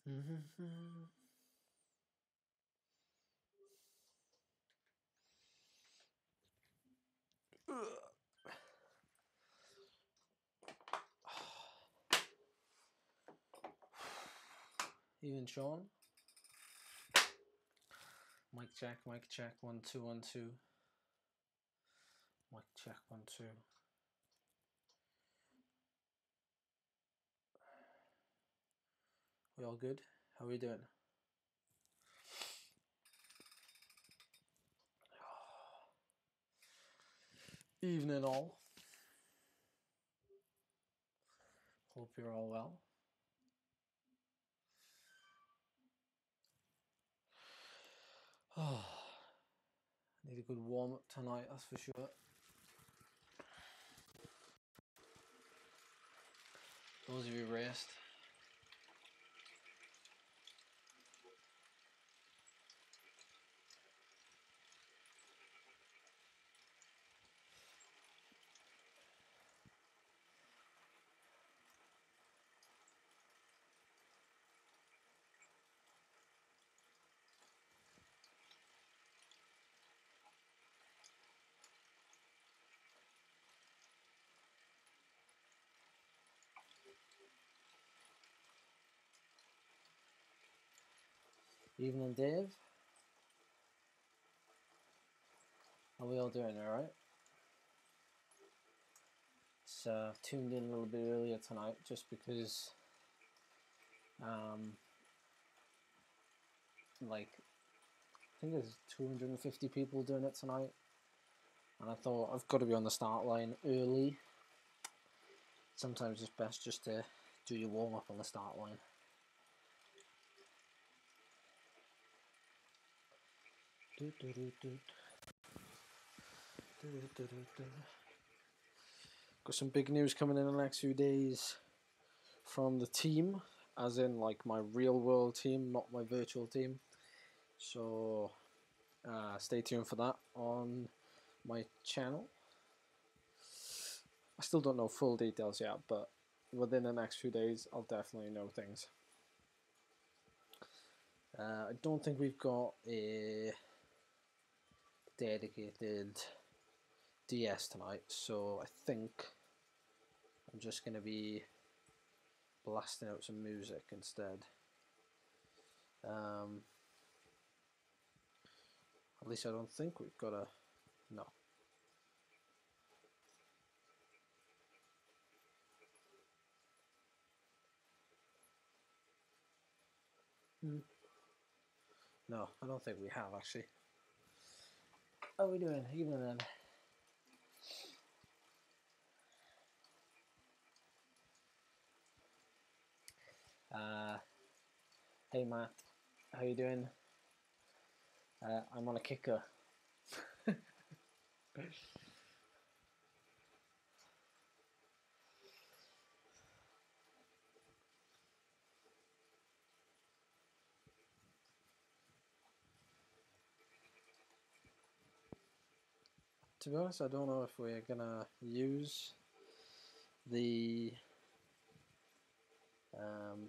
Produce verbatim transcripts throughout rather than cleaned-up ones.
Even Sean. Mic check, mic check, one, two, one, two. Mic check, one, two. We all good? How are we doing? Evening all. Hope you're all well. Oh, need a good warm up tonight, that's for sure. Those of you raced. Evening, Dave. How are we all doing, alright? It's uh, tuned in a little bit earlier tonight just because um, like I think there's two hundred fifty people doing it tonight, and I thought I've got to be on the start line early. Sometimes it's best just to do your warm up on the start line. Do, do, do, do. Do, do, do, do. Got some big news coming in the next few days from the team, as in like my real world team, not my virtual team. So uh, stay tuned for that on my channel. I still don't know full details yet, but within the next few days I'll definitely know things. Uh, I don't think we've got a dedicated D S tonight, so I think I'm just going to be blasting out some music instead. Um, at least I don't think we've got a... no. Hmm. No, I don't think we have actually. How are we doing? Evening then. Uh, hey Matt, how you doing? Uh, I'm on a kicker. To be honest, I don't know if we're gonna use the um,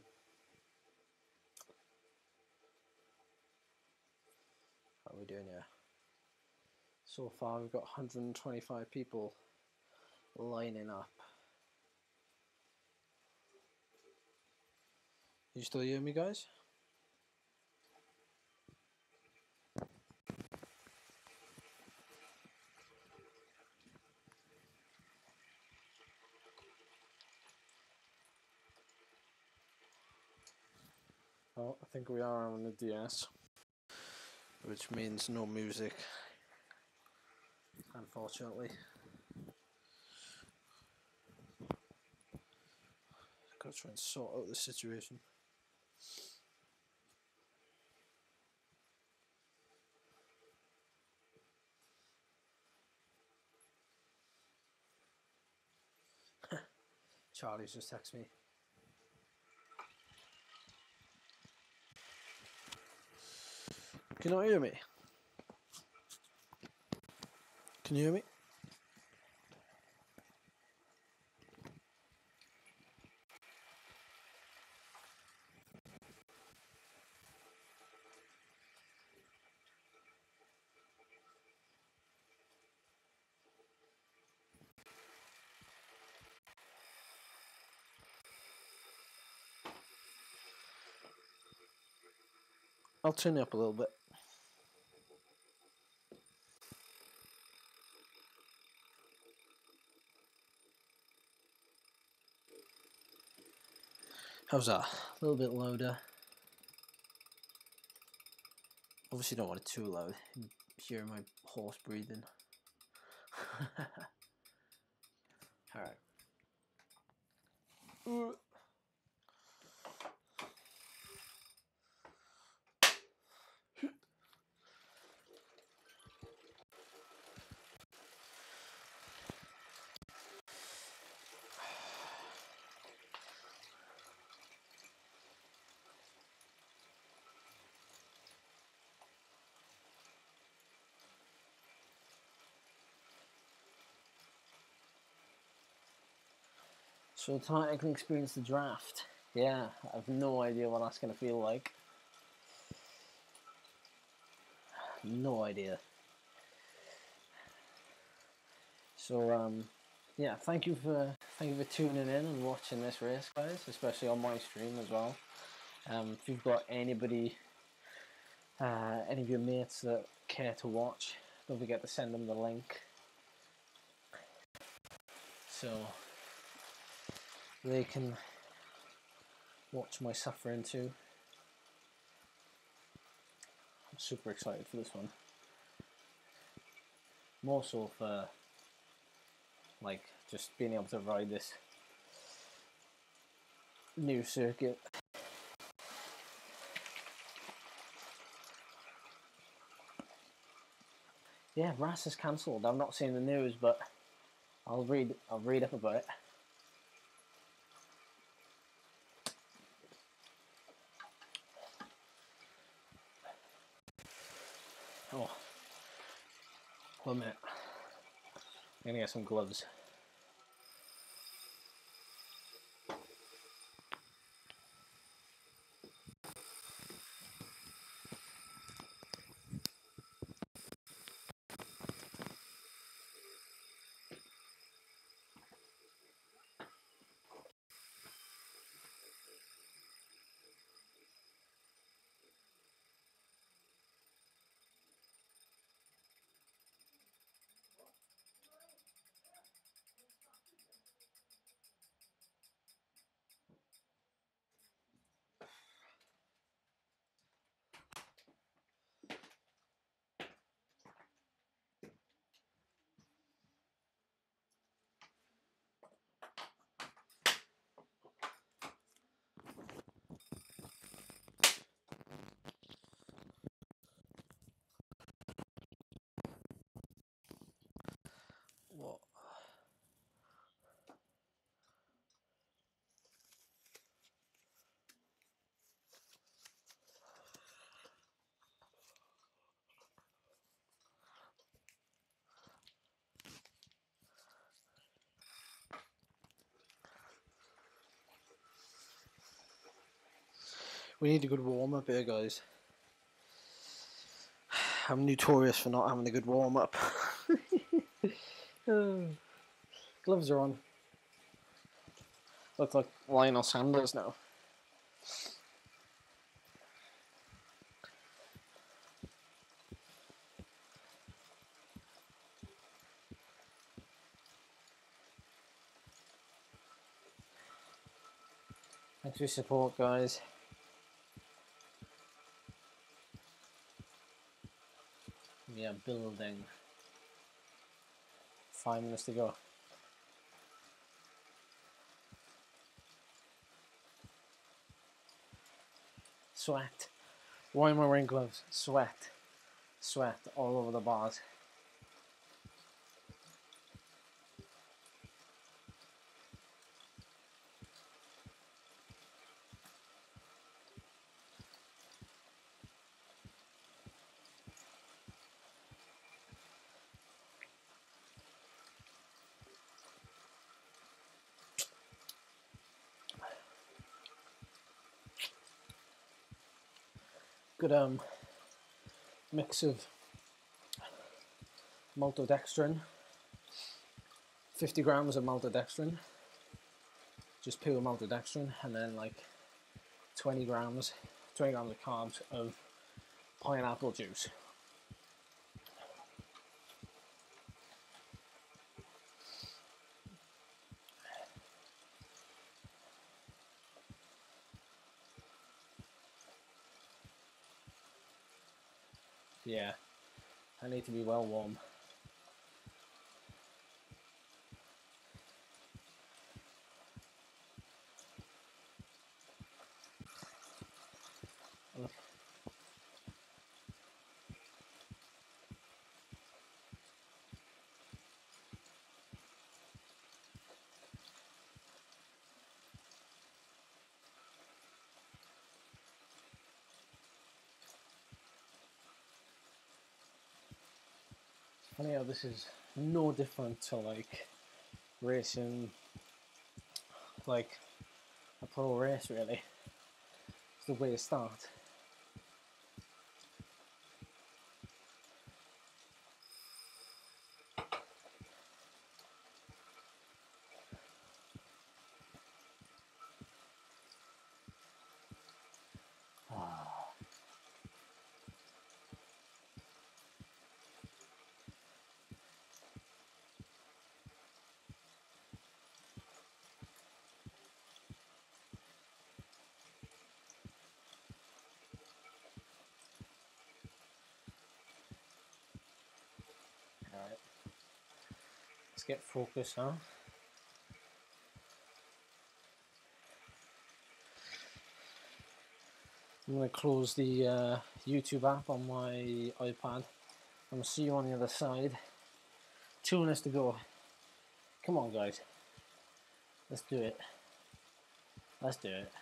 how are we doing here? So far we've got one hundred twenty-five people lining up. You still hear me, guys? Oh, I think we are on the D S, which means no music, unfortunately. Gotta try and sort out the situation. Charlie's just texted me. Can you hear me? Can you hear me? I'll turn it up a little bit. How's that? A little bit louder. Obviously don't want it too loud. You can hear my horse breathing. Alright. So tonight I can experience the draft. Yeah, I have no idea what that's going to feel like. No idea. So um, yeah, thank you for thank you for tuning in and watching this race, guys, especially on my stream as well. Um, if you've got anybody, uh, any of your mates that care to watch, don't forget to send them the link, so they can watch my suffering too. I'm super excited for this one. More so for like just being able to ride this new circuit. Yeah, R A S is cancelled. I'm not seeing the news, but I'll read. I'll read up about it. Oh, one minute. I'm gonna get some gloves. What? We need a good warm up here, guys. I'm notorious for not having a good warm up. Gloves are on. Look like Lionel Sanders now. Thanks for your support, guys. Yeah, building. Five minutes to go. Sweat. Why am I wearing gloves? Sweat. Sweat all over the bars. Good um mix of maltodextrin, fifty grams of maltodextrin, just pure maltodextrin, and then like twenty grams, twenty grams of carbs of pineapple juice. Yeah, I need to be well warm. Funny how this is no different to like racing, like a pro race really. It's the way to start. Alright, let's get focused now. I'm going to close the uh, YouTube app on my iPad. I'm going to see you on the other side. Two minutes to go. Come on, guys. Let's do it. Let's do it.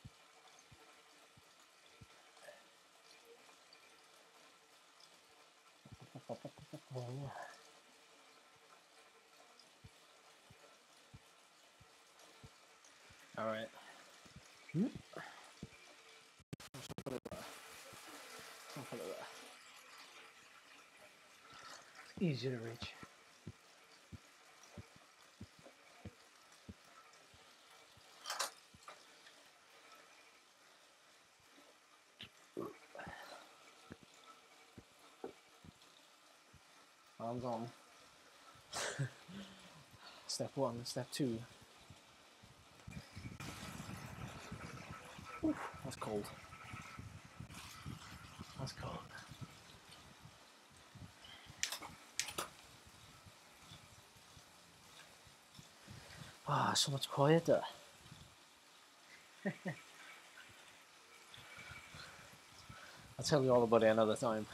All right. Hmm? Put it there. I'll put it there. Easy to reach. Arms on. Step one, step two. Oof, that's cold. That's cold. Ah, so much quieter. I'll tell you all about it another time.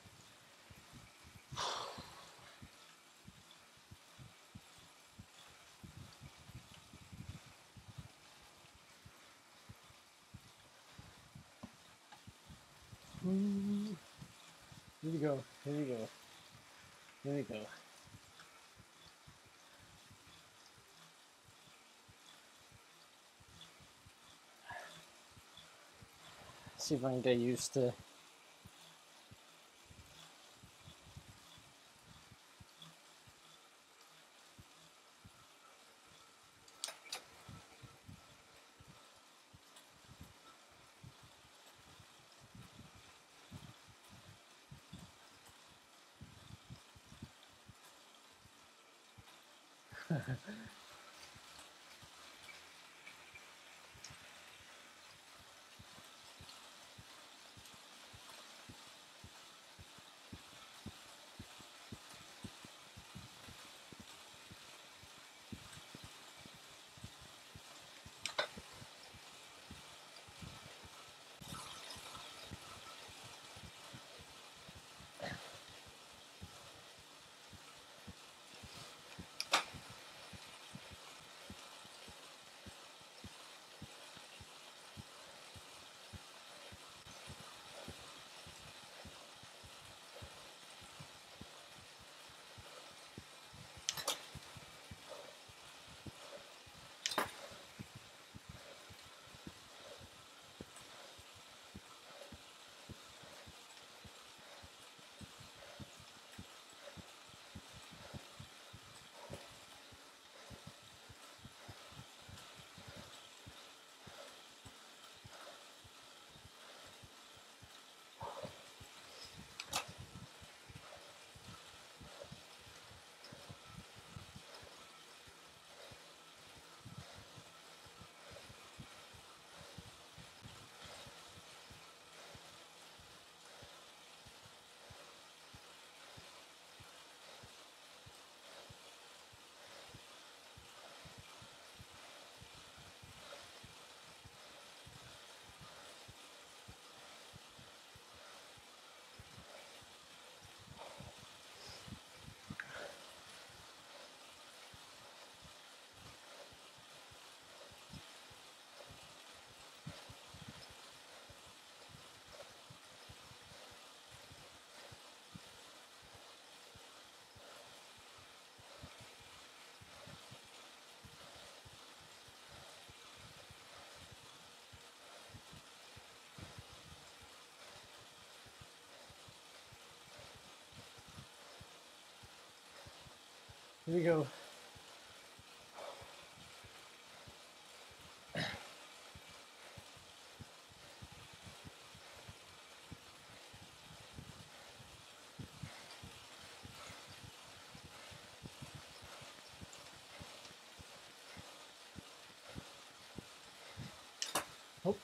Here we go, here we go, here we go. See if I can get used to Here we go. Oh.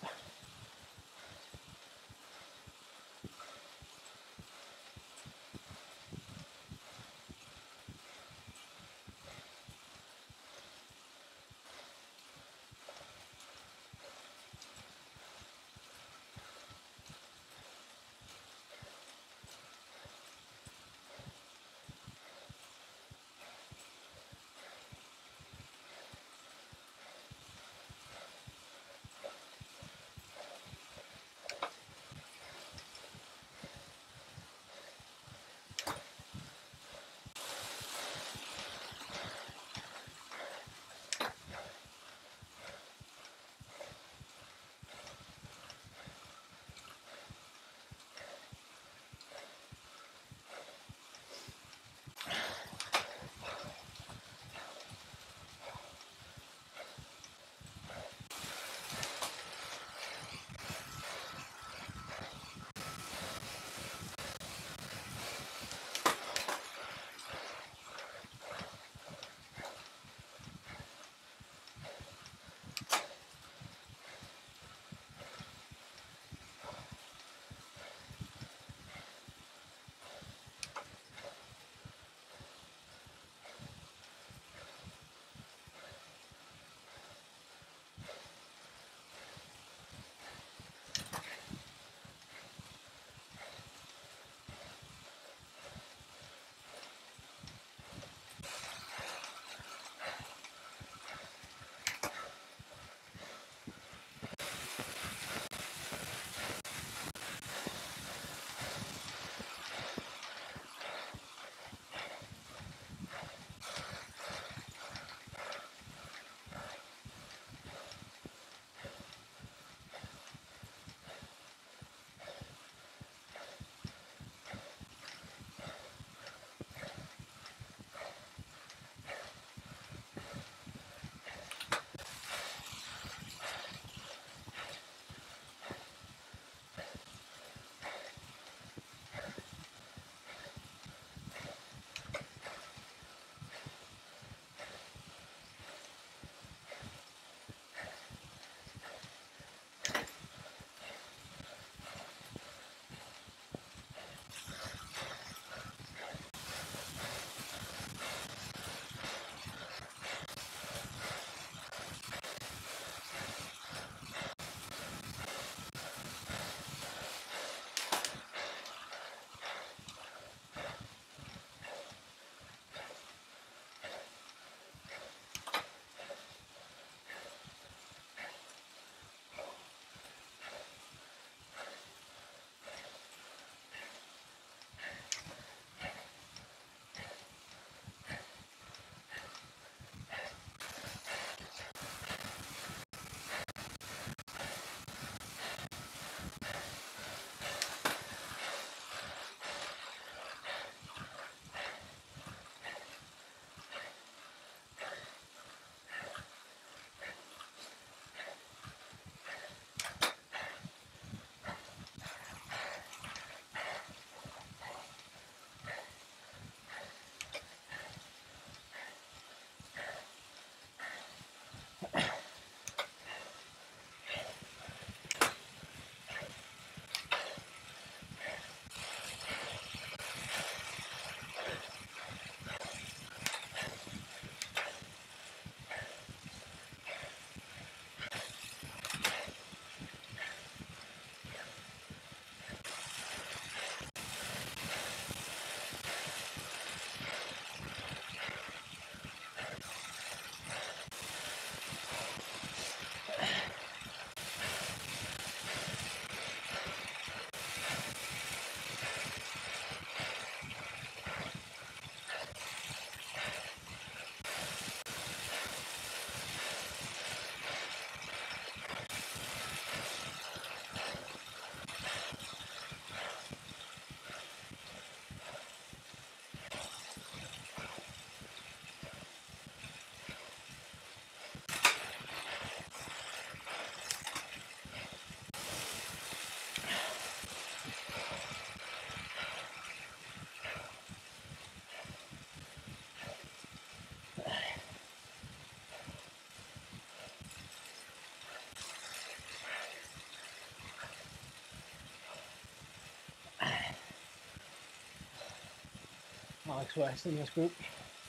Alex West in this group.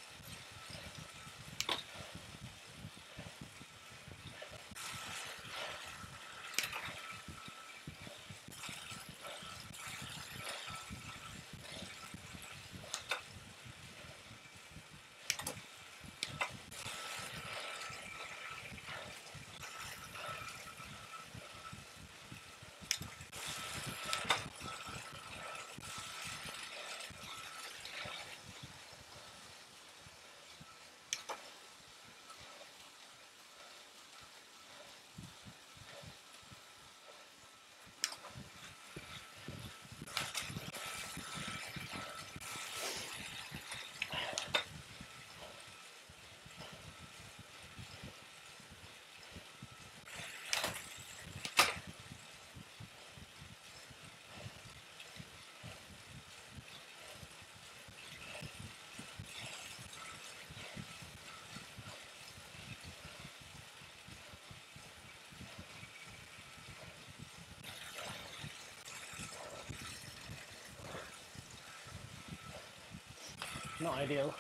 Not ideal.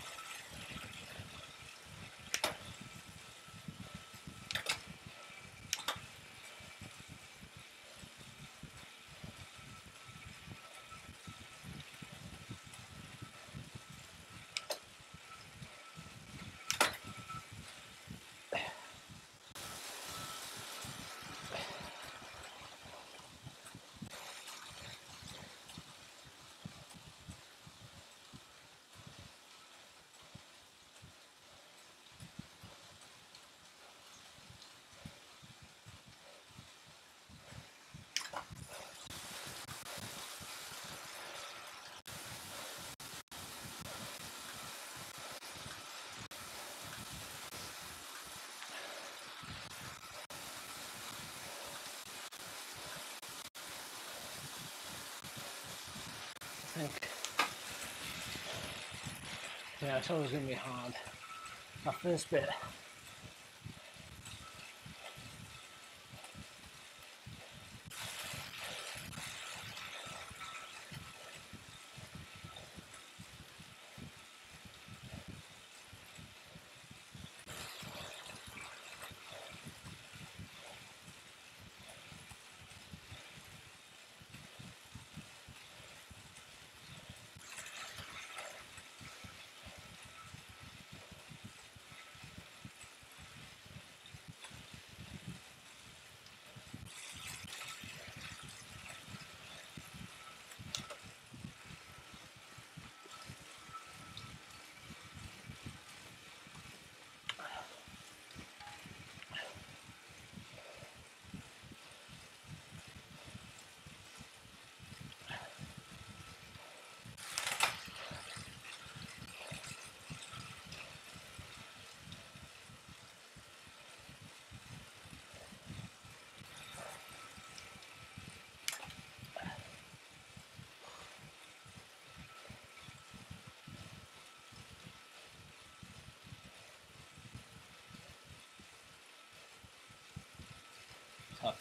I think, yeah, it's always going to be hard. That first bit. Tough.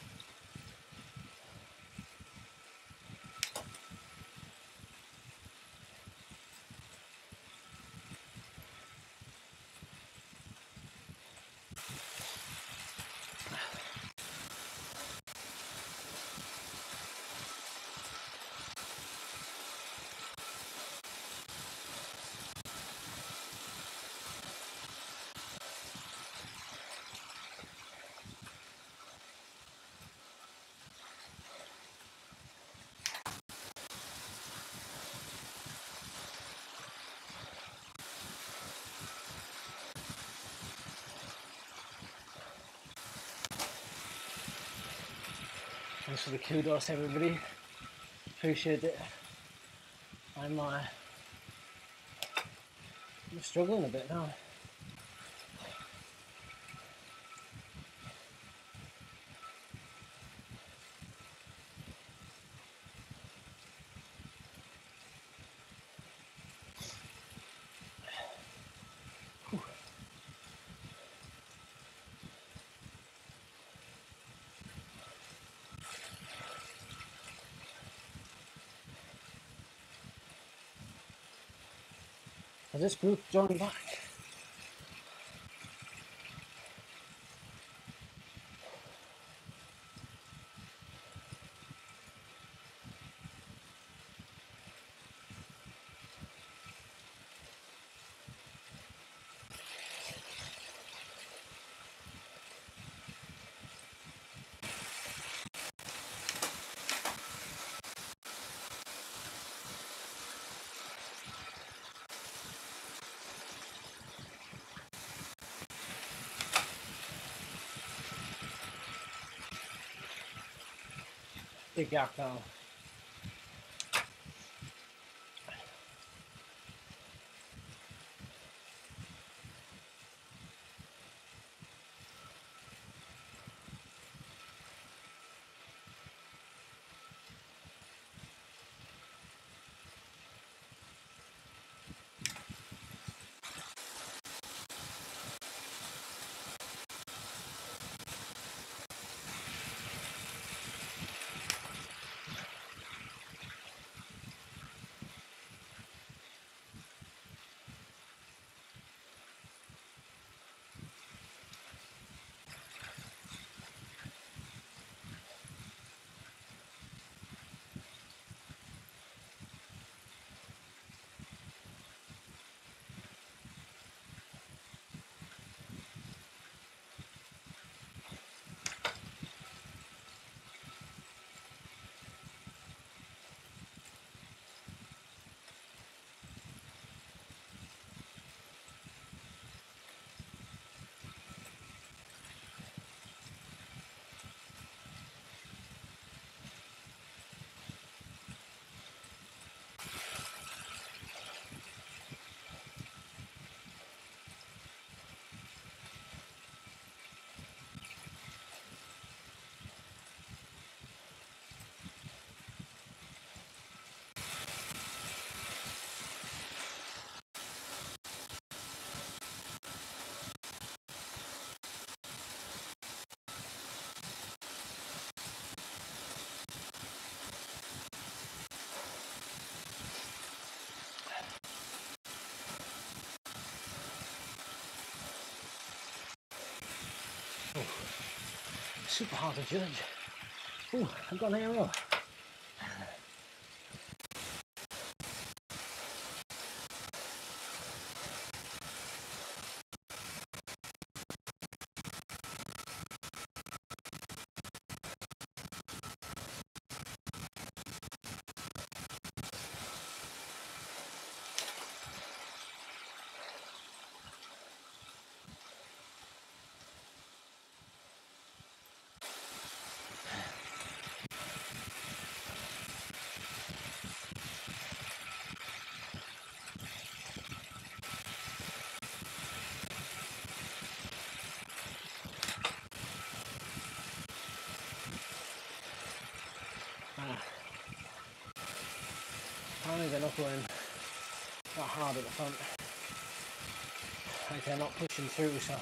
Thanks for the kudos, everybody. Appreciate it. I'm, uh, I'm struggling a bit now. Has this group joined back? Big gap now. Super hard to judge. Ooh, I've got an arrow. Apparently they're not going that hard at the front. Like they're not pushing through, so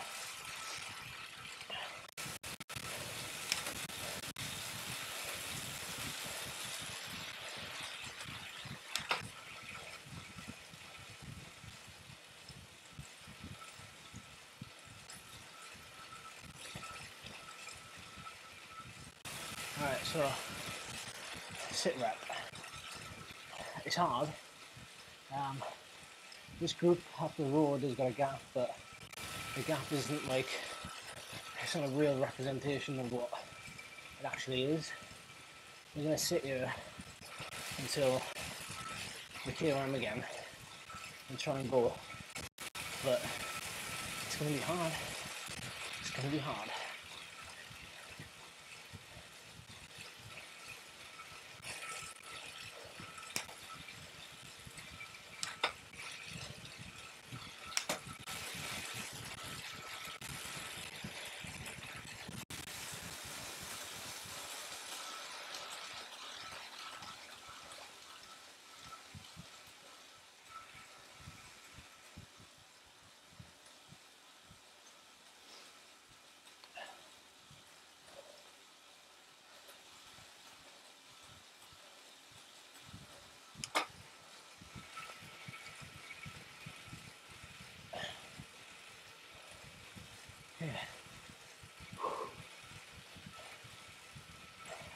alright, so sit rep. It's hard. Um, this group up the road has got a gap, but the gap isn't like, it's not a real representation of what it actually is. We're going to sit here until we clear them again and try and go, but it's going to be hard. It's going to be hard.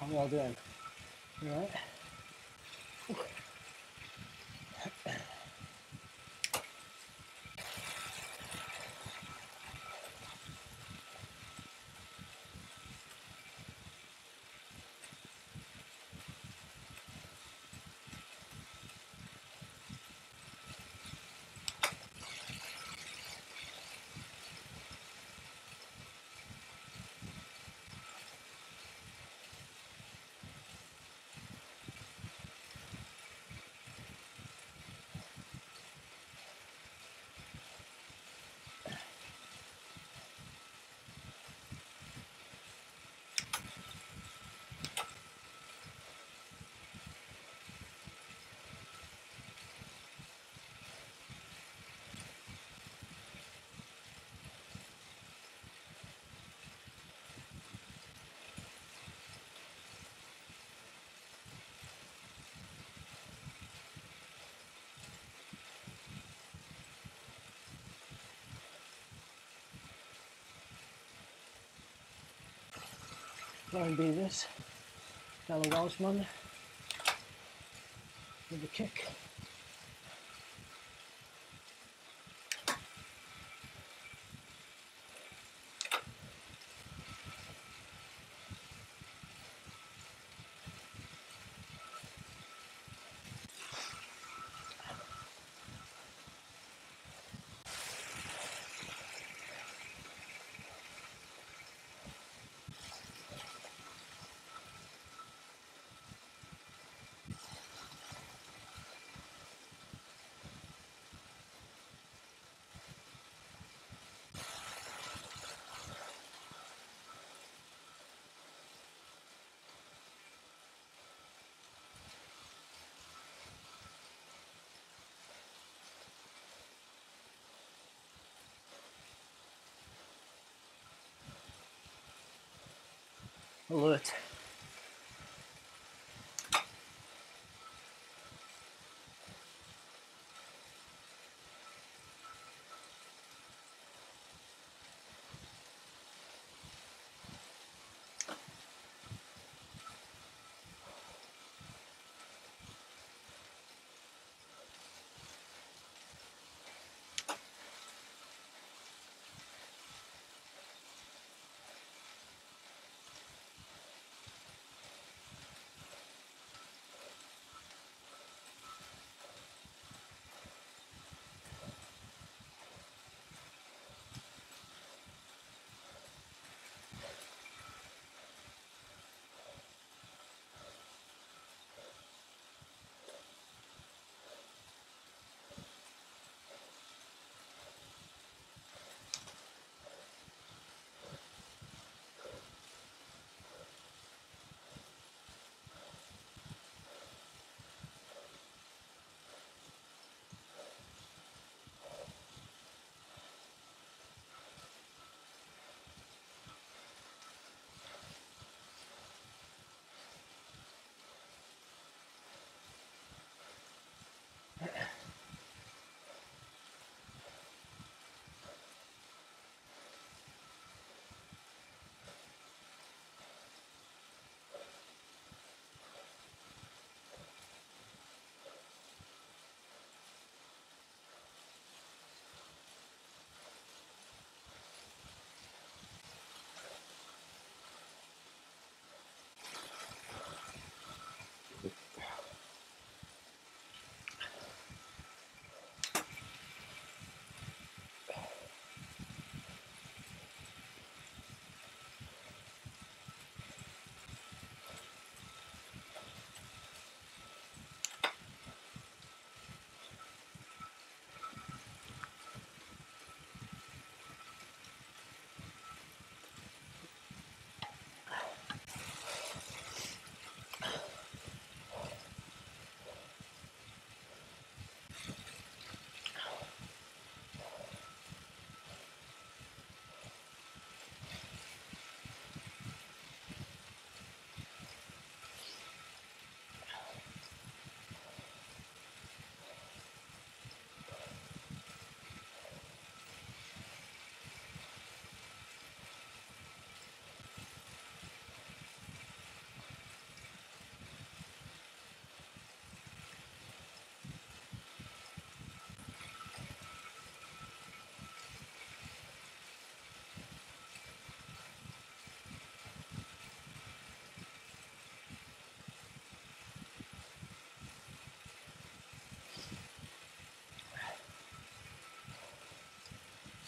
How we all doing? All right. Ryan Beavers, fellow Welshman, with a kick. Alert.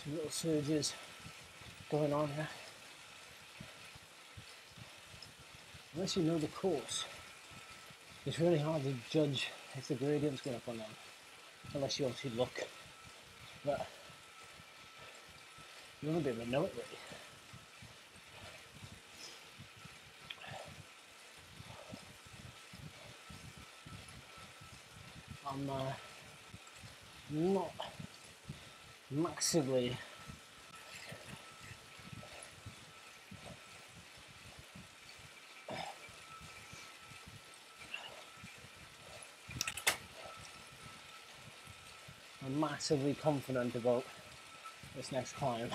Some little surges going on here. Unless you know the course, it's really hard to judge if the gradient's going up or down, unless you obviously look. But you want to be able to know it really. I'm uh, not massively I'm massively confident about this next climb.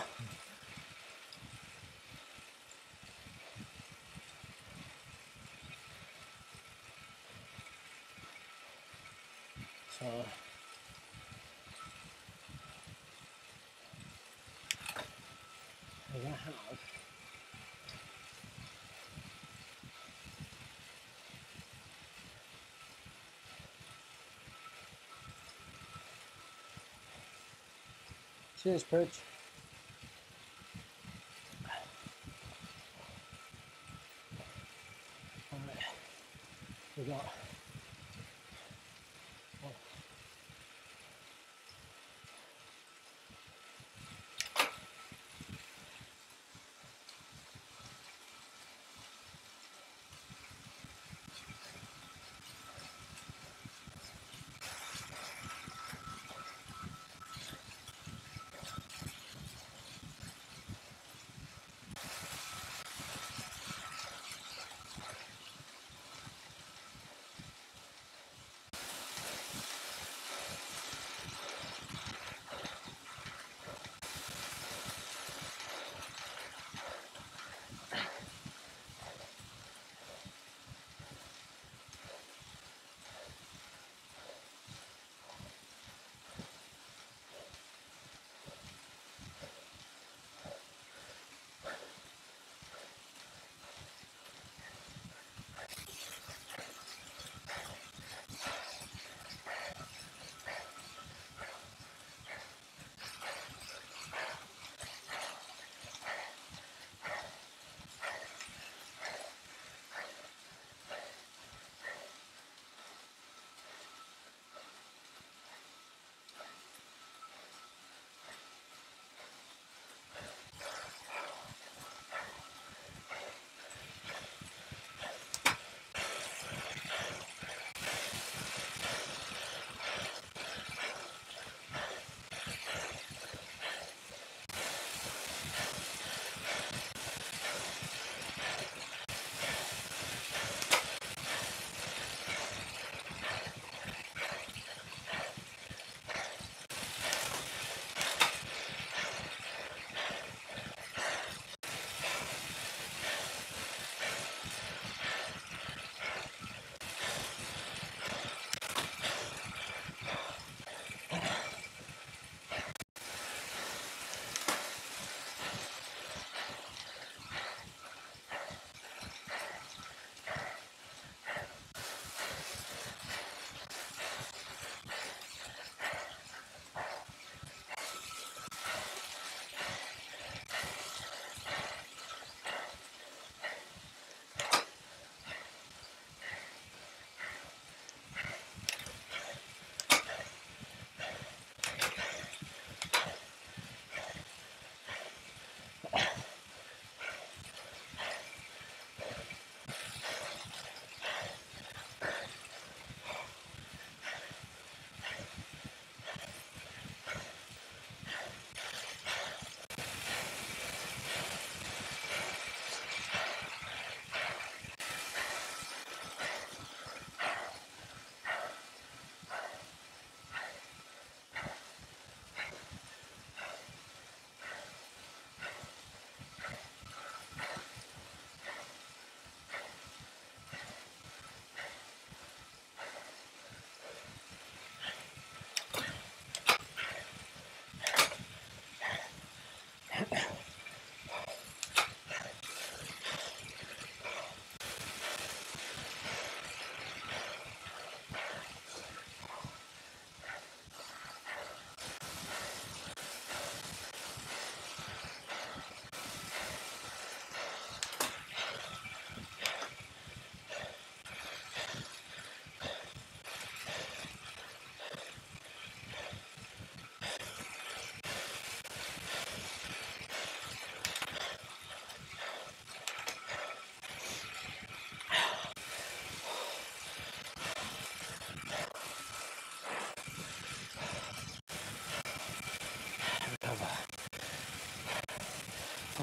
So we're gonna have cheers, Perch. Alright, we got oh.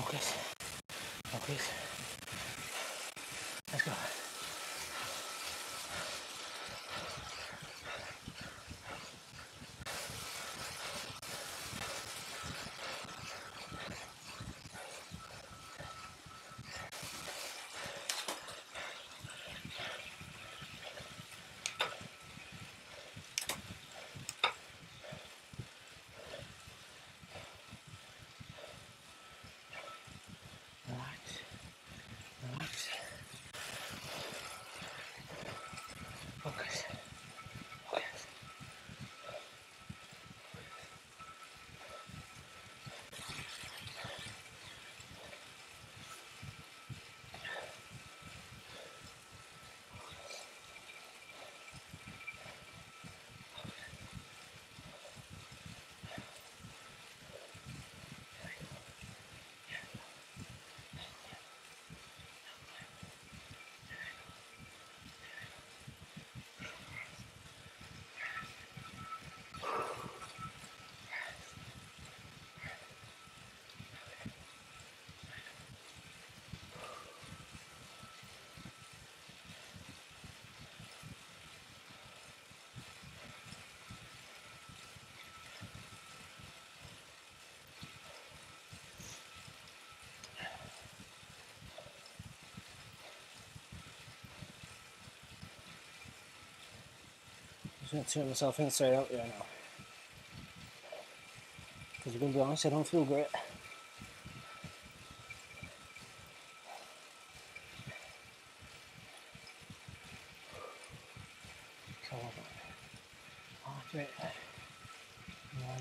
Focus. Focus. Let's go. Relax. Relax. Focus. Focus. I'm just going to turn myself inside out there now. Because I'm going to be honest, I don't feel great. So, oh, great. One.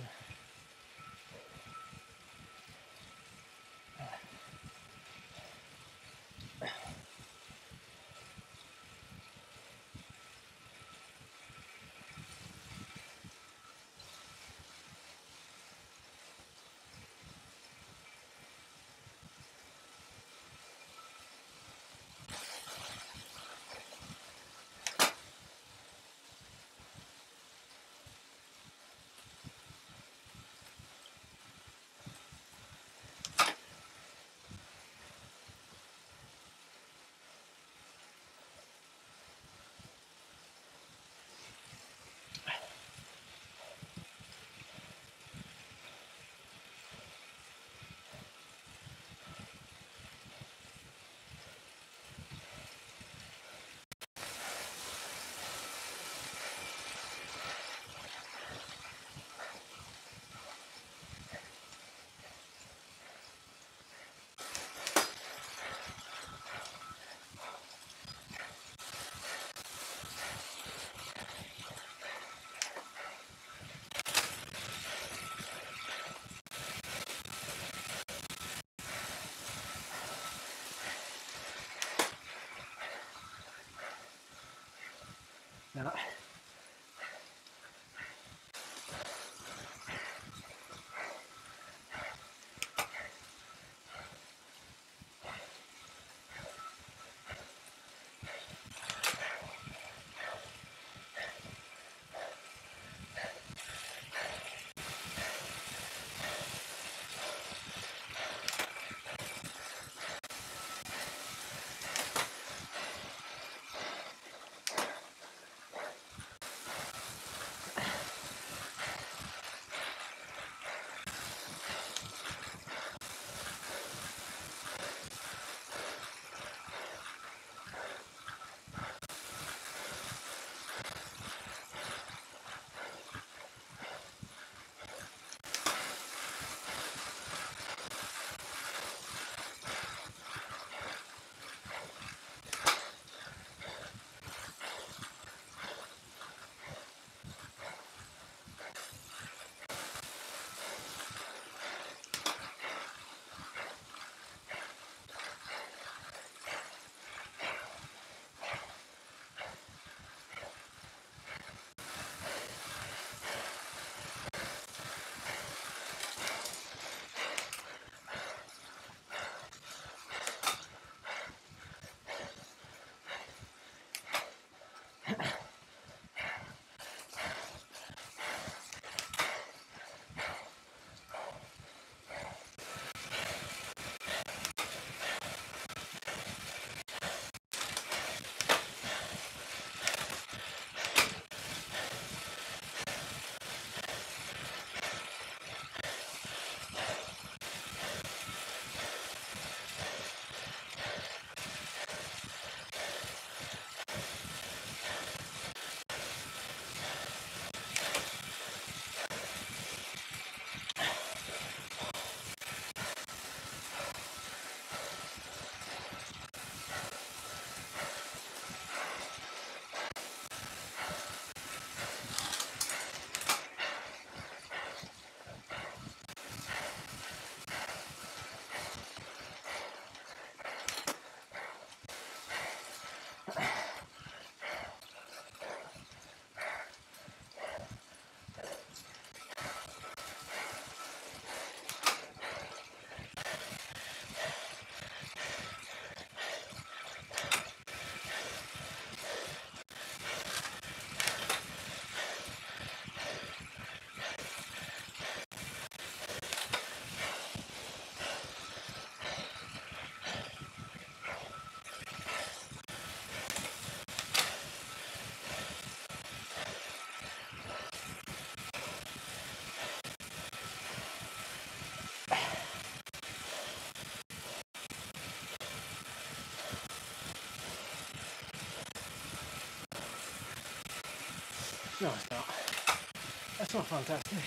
That's not fantastic.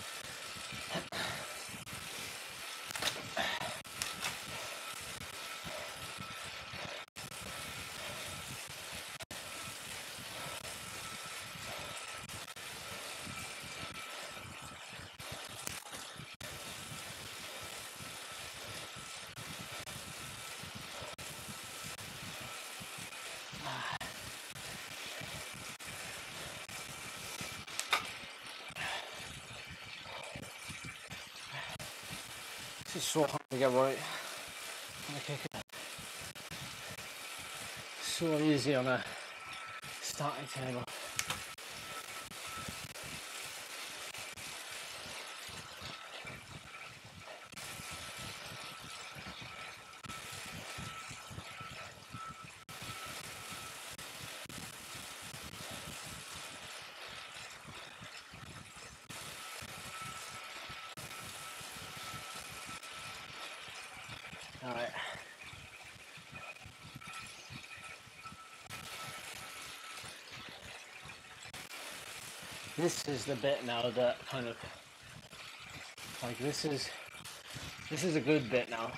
This is so hard to get right. Okay, so easy on a starting table. Alright. This is the bit now that kind of like this is this is a good bit now.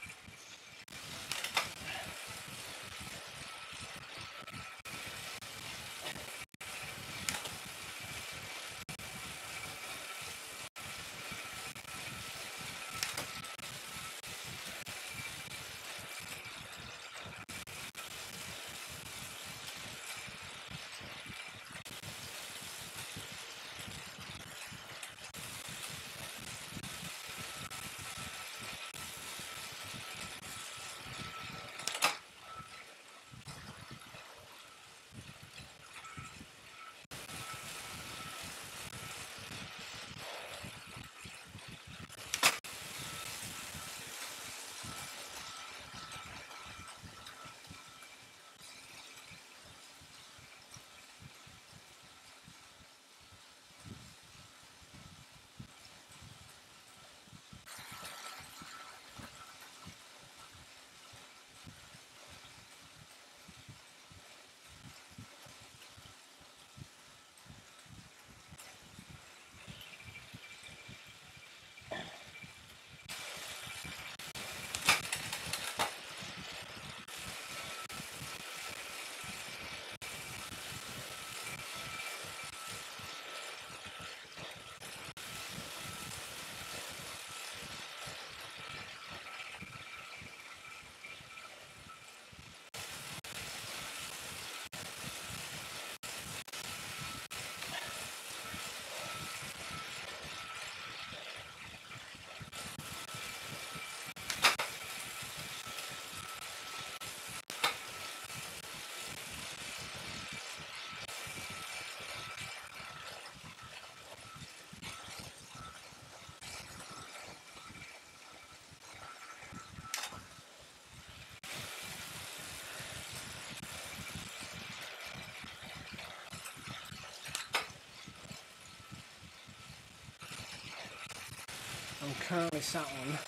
I'm currently sat on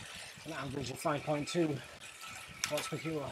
an average of five point two watts per kilo.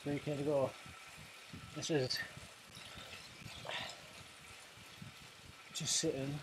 three K to go. This is just sitting.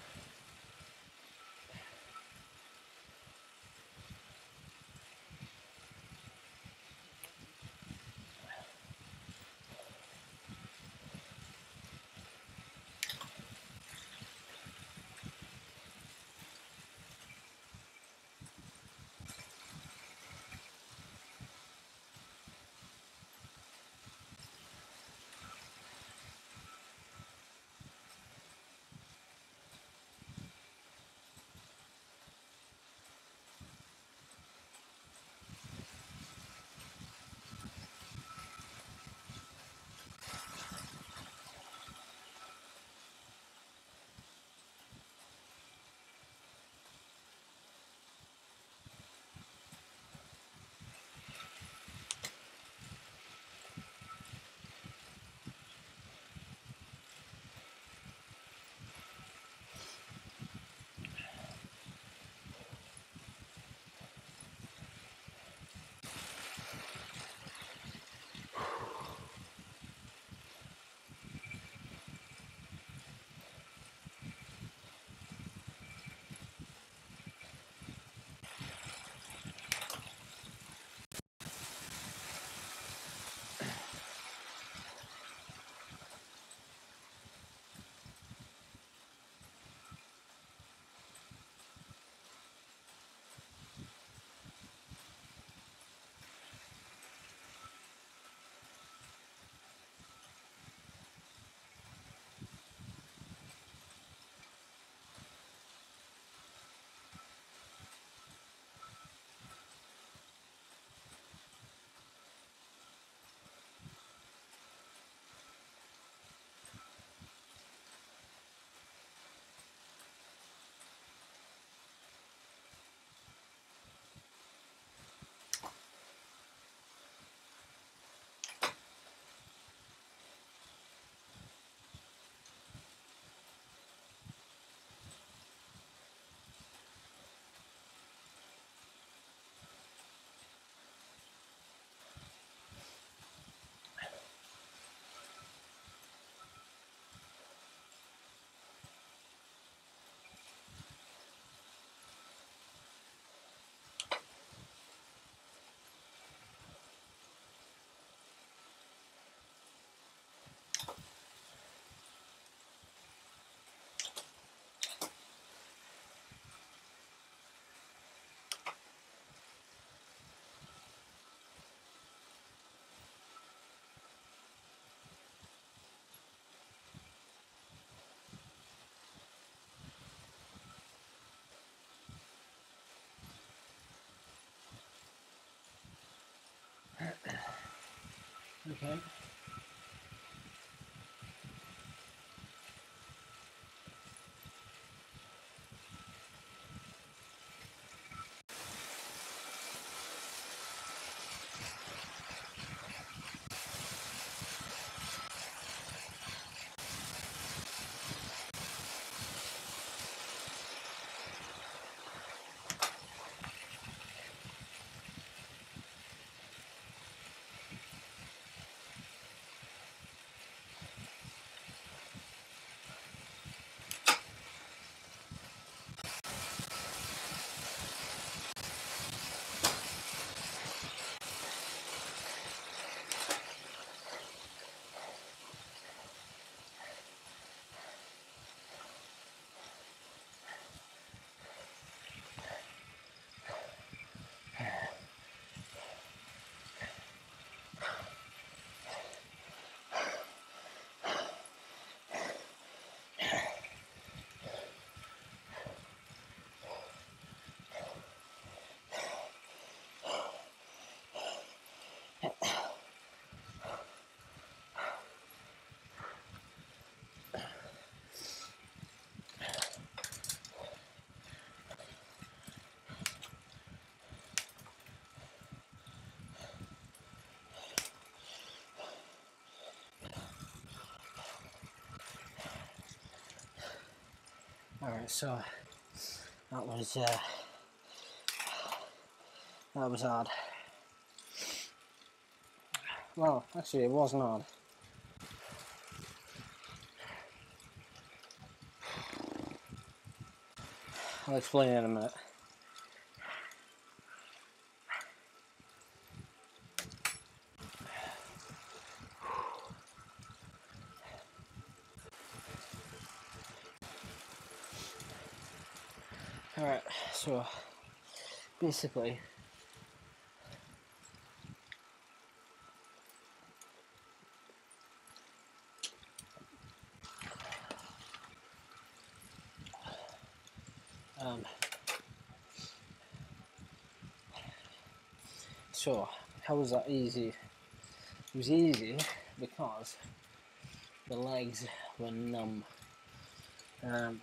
Okay. Alright, so that was uh, that was hard. Well, actually, it was not. I'll explain in a minute. Alright, so basically, um, so how was that easy? It was easy because the legs were numb. Um,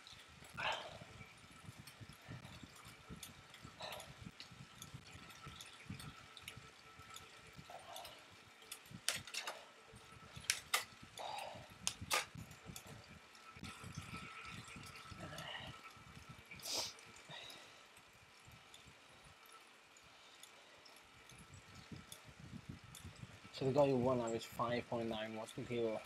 so the guy who won averaged five point nine watts per kilo.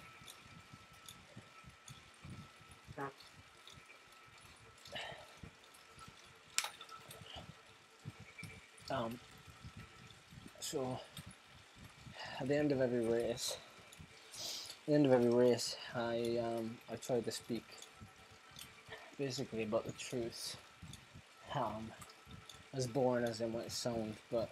Um, so at the end of every race, at the end of every race, I um, I tried to speak basically about the truth. Um, as boring as it might sound, but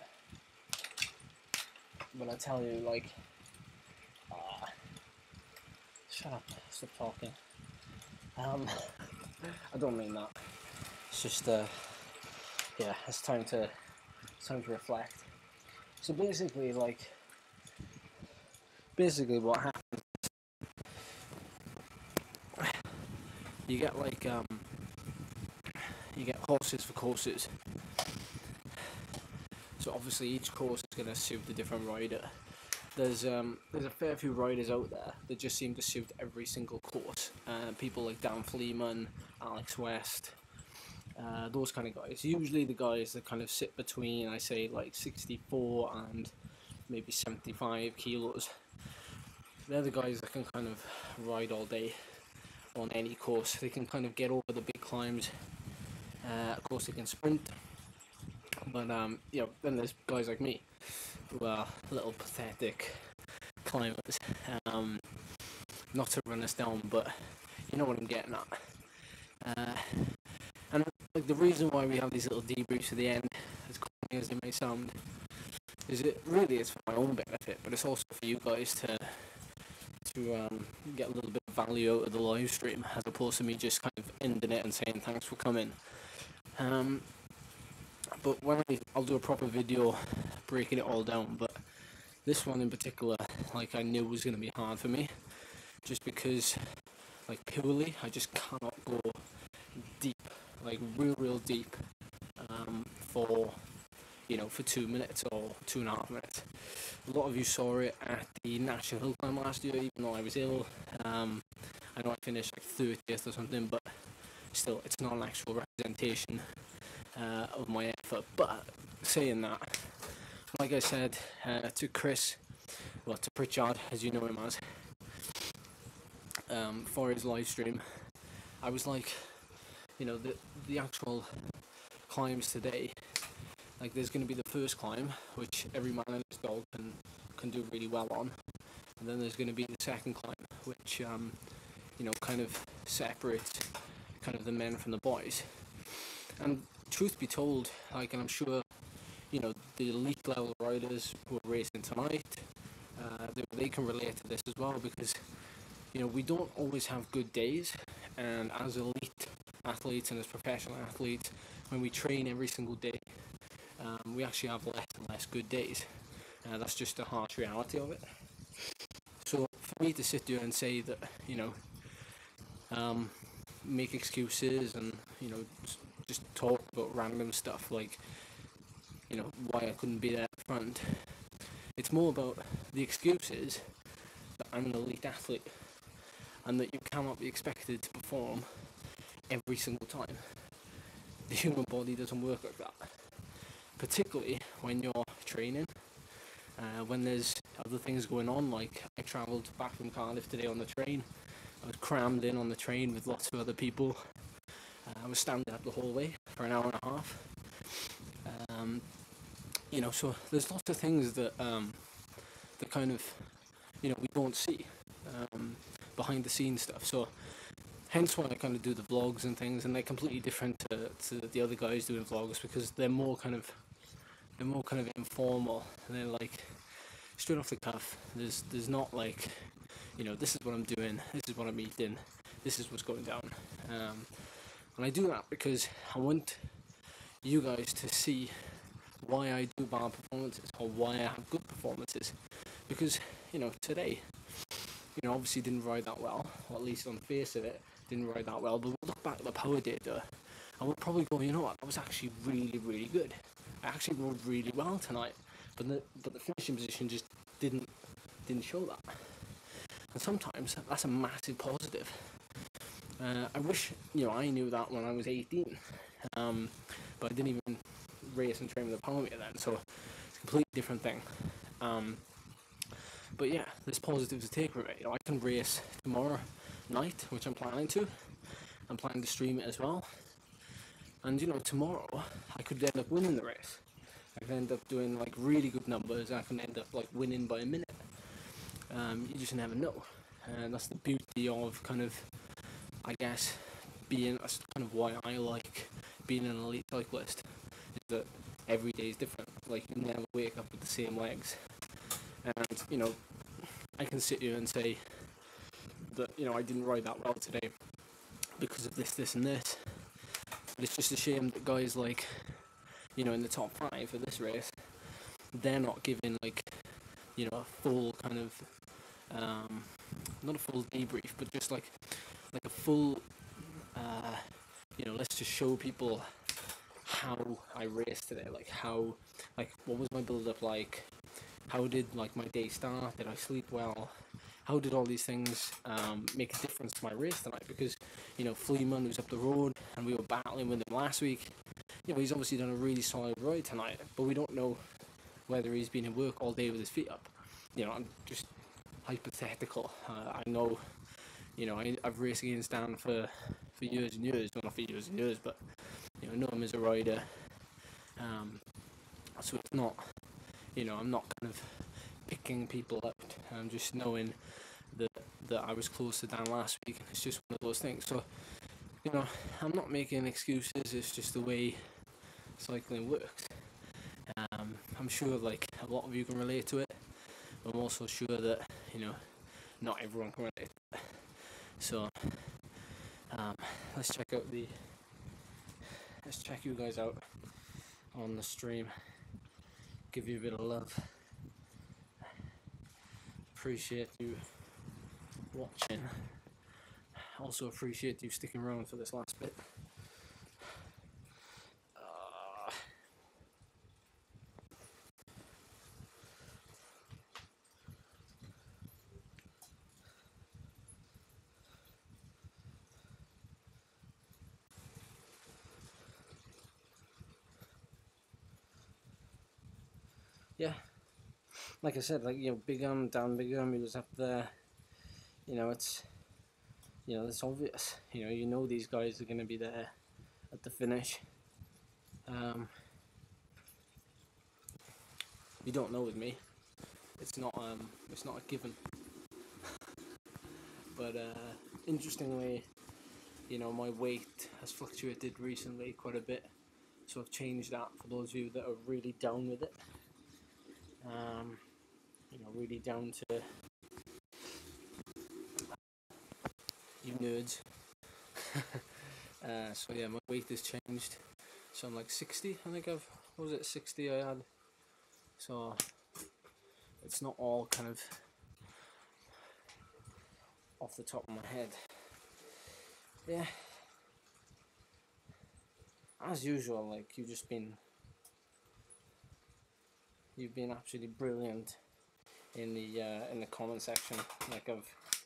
but I tell you, like, uh, shut up, stop talking. Um, I don't mean that. It's just uh, yeah, it's time to it's time to reflect. So basically, like, basically what happens, you get like um, you get horses for courses. So obviously each course is gonna suit a different rider. There's um there's a fair few riders out there that just seem to suit every single course. Uh, people like Dan Fleeman, Alex West, uh, those kind of guys. Usually the guys that kind of sit between, I say, like sixty-four and maybe seventy-five kilos. They're the guys that can kind of ride all day on any course. They can kind of get over the big climbs. Uh, of course, they can sprint. But um, you know, then there's guys like me who are little pathetic climbers. Um, not to run us down, but you know what I'm getting at. Uh, and like the reason why we have these little debriefs at the end, as corny as they may sound, is it really is for my own benefit, but it's also for you guys to to um, get a little bit of value out of the live stream, as opposed to me just kind of ending it and saying thanks for coming. Um, but when I, I'll do a proper video breaking it all down, but this one in particular, like, I knew was going to be hard for me, just because, like, purely, I just cannot go deep, like, real, real deep, um, for, you know, for two minutes or two and a half minutes. A lot of you saw it at the National Hill Climb last year, even though I was ill. Um, I know I finished like thirtieth or something, but still, it's not an actual representation uh, of my effort. But saying that, like I said uh, to Chris, well, to Pritchard, as you know him as, um, for his live stream, I was like, you know, the the actual climbs today, like, there's going to be the first climb, which every man and his dog can can do really well on, and then there's going to be the second climb, which um, you know, kind of separates kind of the men from the boys. And truth be told, like, and I'm sure, you know, the elite level riders who are racing tonight, uh, they, they can relate to this as well, because, you know, we don't always have good days, and as elite athletes and as professional athletes, when we train every single day, um, we actually have less and less good days. Uh, that's just the harsh reality of it. So for me to sit there and say that, you know, um, make excuses and, you know, just talk about random stuff like, you know, why I couldn't be there at the front, it's more about the excuses that I'm an elite athlete and that you cannot be expected to perform every single time. The human body doesn't work like that, particularly when you're training Uh, when there's other things going on, like I travelled back from Cardiff today on the train. I was crammed in on the train with lots of other people. Uh, I was standing up the hallway for an hour and a half. Um, you know, so there's lots of things that um, that kind of, you know, we don't see um, behind the scenes stuff. So hence why I kind of do the vlogs and things, and they're completely different to, to the other guys doing vlogs, because they're more kind of they're more kind of informal, and they're like straight off the cuff. There's there's not like, you know, this is what I'm doing, this is what I'm eating, this is what's going down. Um, and I do that because I want you guys to see why I do bad performances, or why I have good performances. Because, you know, today, you know, obviously didn't ride that well, or at least on the face of it, didn't ride that well, but we'll look back at the power data, and we'll probably go, you know what, that was actually really, really good. I actually rode really well tonight, but the but the finishing position just didn't didn't show that. And sometimes that's a massive positive. Uh, I wish, you know, I knew that when I was eighteen, um, but I didn't even race and train with a power meter then, so it's a completely different thing. Um, but yeah, there's positives to take from it. You know, I can race tomorrow night, which I'm planning to. I'm planning to stream it as well. And you know, tomorrow I could end up winning the race. I could end up doing like really good numbers. I can end up like winning by a minute. Um, you just never know, and that's the beauty of kind of, I guess, being. That's kind of why I like being an elite cyclist. Is that every day is different. Like, you never wake up with the same legs. And you know, I can sit here and say that, you know, I didn't ride that well today because of this, this, and this. But it's just a shame that guys like, you know, in the top five for this race, they're not giving like, you know, a full kind of, um, not a full debrief, but just like, like a full, uh, you know, let's just show people how I raced today. Like how, like what was my build up like? How did like my day start? Did I sleep well? How did all these things um, make a difference to my race tonight? Because, you know, Fleeman, who's up the road, and we were battling with him last week, you know, he's obviously done a really solid ride tonight, but we don't know whether he's been in work all day with his feet up. You know, I'm just hypothetical. Uh, I know, you know, I, I've raced against Dan for, for years and years, well, not for years and years, but, you know, I know him as a rider. Um, so it's not, you know, I'm not kind of picking people up. I'm just knowing that that I was close to Dan last week. It's just one of those things. So, you know, I'm not making excuses. It's just the way cycling works. Um, I'm sure like a lot of you can relate to it. I'm also sure that, you know, not everyone can relate to it. So, um, let's check out the. Let's check you guys out on the stream. Give you a bit of love. Appreciate you watching. Also appreciate you sticking around for this last bit. Uh, yeah, like I said, like, you know, Big Um, Dan Big Um, he was up there. You know, it's, you know, it's obvious. You know, you know these guys are going to be there at the finish. Um, you don't know with me. It's not um, it's not a given. But uh, interestingly, you know, my weight has fluctuated recently quite a bit, so I've changed that for those of you that are really down with it. Um, you know, really down to you nerds. uh, so yeah, my weight has changed. So I'm like sixty. I think I've what was it sixty I had. So it's not all kind of off the top of my head. Yeah. As usual, like you've just been, you've been absolutely brilliant in the uh, in the comment section. Like I've,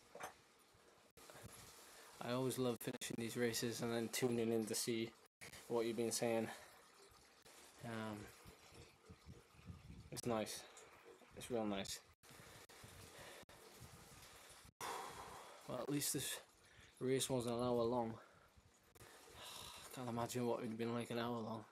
I always love finishing these races and then tuning in to see what you've been saying. Um, it's nice. It's real nice. Well, at least this race wasn't an hour long. I can't imagine what it would have been like an hour long.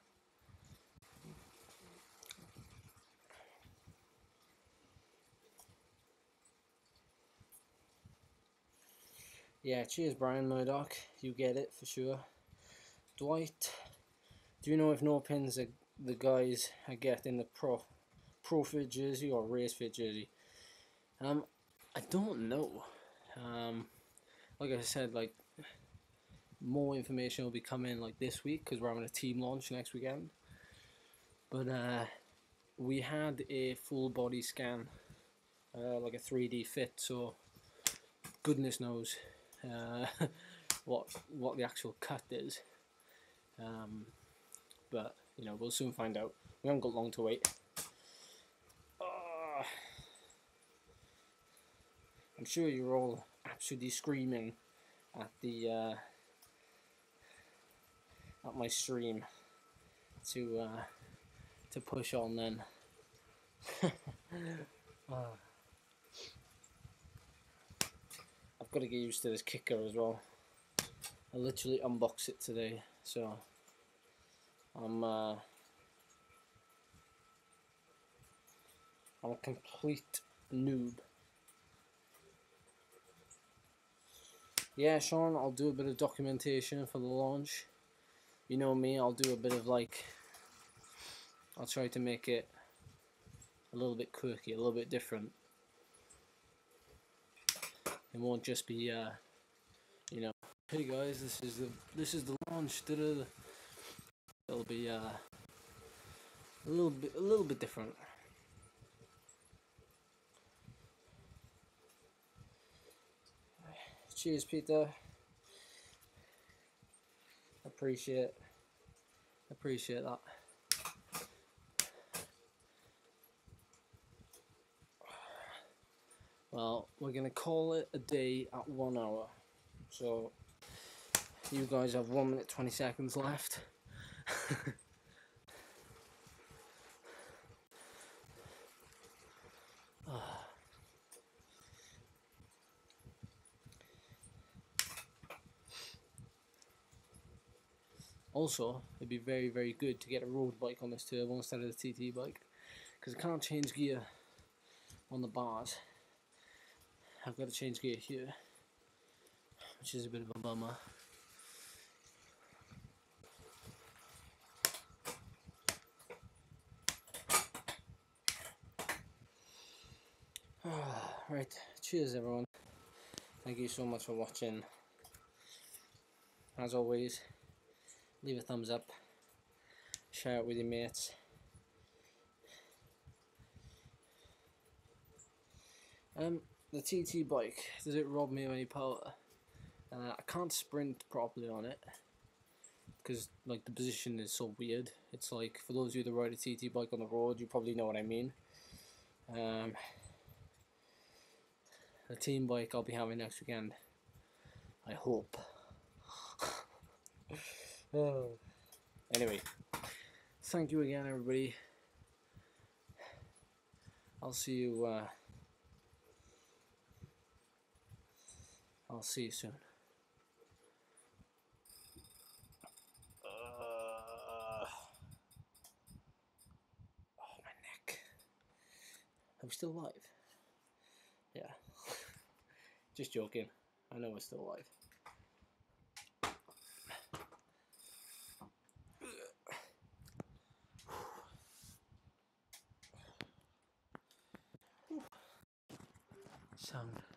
Yeah, cheers Brian Murdoch, you get it for sure. Dwight, do you know if no pins are the guys I get in the pro pro fit jersey or race fit jersey? Um, I don't know. Um, like I said, like more information will be coming like this week because we're having a team launch next weekend. But uh, we had a full body scan, uh, like a three D fit, so goodness knows uh, what what the actual cut is. Um, but you know, we'll soon find out. We haven't got long to wait. Uh, I'm sure you're all absolutely screaming at the uh, at my stream to uh, to push on then. uh, I've got to get used to this kicker as well. I literally unboxed it today, so I'm uh, I'm a complete noob. Yeah, Sean, I'll do a bit of documentation for the launch. You know me, I'll do a bit of like, I'll try to make it a little bit quirky, a little bit different. It won't just be, uh, you know, hey guys, this is the this is the launch. Da-da-da. It'll be uh, a little bit a little bit different. Cheers, Peter. Appreciate appreciate that. Well, we're gonna call it a day at one hour. So you guys have one minute twenty seconds left. Also, it'd be very, very good to get a road bike on this turbo instead of the T T bike, because I can't change gear on the bars. I've got to change gear here, which is a bit of a bummer. Right, cheers everyone. Thank you so much for watching. As always, leave a thumbs up, share it with your mates. Um, the T T bike, does it rob me of any power? Uh, I can't sprint properly on it because like the position is so weird. It's like, for those of you that ride a T T bike on the road, you probably know what I mean. Um, the team bike I'll be having next weekend, I hope. Oh. Anyway, thank you again everybody. I'll see you uh, I'll see you soon. Uh, oh, my neck. Are we still live? Yeah. Just joking. I know we're still live. Sound.